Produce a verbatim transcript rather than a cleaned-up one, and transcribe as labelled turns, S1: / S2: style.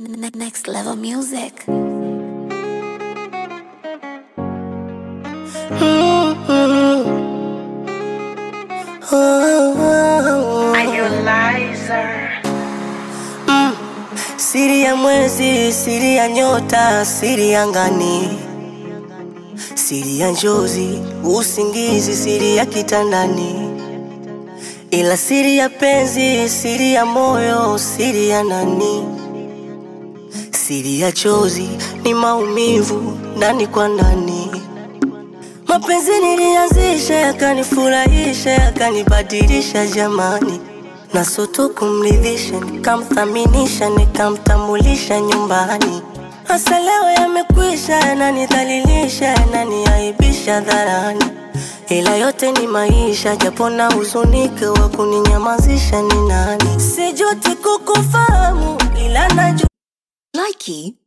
S1: Next level music.
S2: Kezzolyzer.
S3: Mm. Siri ya mwezi, siri ya nyota, siri ya angani, siri ya njozi, usingizi, siri ya kitandani. Ila siri ya penzi, siri ya moyo, siri ya nani, siri ya chozi, ni maumivu ndani kwa ndani. Mapenzi nilianzisha, yakanifurahisha, yakanibadilisha jamani. Na soto kumridhisha, nikamthaminisha, nikamtambulisha nyumbani. Hasa leo yamekwisha, yananidhalilisha, yananiaibisha dharani. Ila yote ni maisha, japo na huzunike, wa kuninyamazisha ni nani? Sijuti kukufahamu, ila najua
S1: Likey.